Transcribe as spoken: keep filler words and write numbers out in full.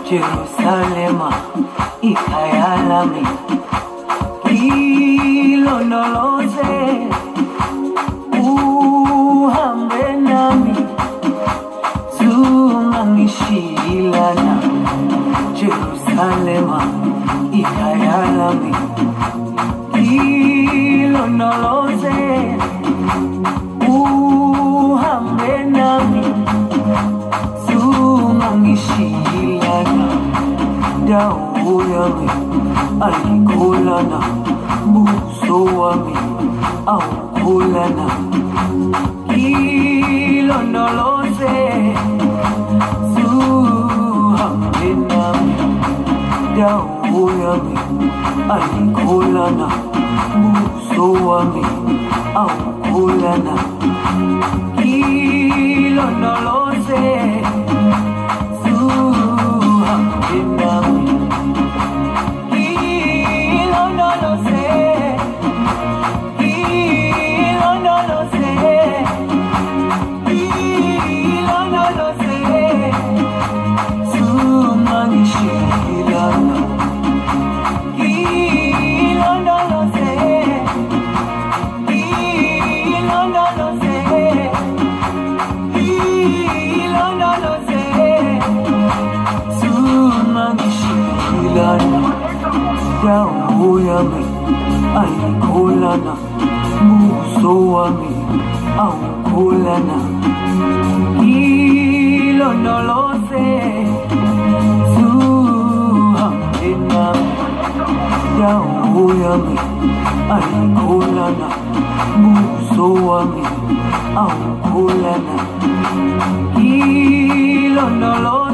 Jerusalema ikhaya lami, ilondoloze uhambe nami, zungangishilana. Jerusalema ikhaya lami, ilondoloze uhambe nami, zungangishilana. Dawo yami ayikholana, buso wami awukholana. Ilondoloze zuhambe nami. Dawo yami ayikholana, buso wami awukholana. Ilondoloze zuhambe nami. Dawo yami ayikholana, buso wami awukholana. Ilondoloze zuhambe nami. Dawo yami ayikholana, buso wami awukholana. Ilondoloze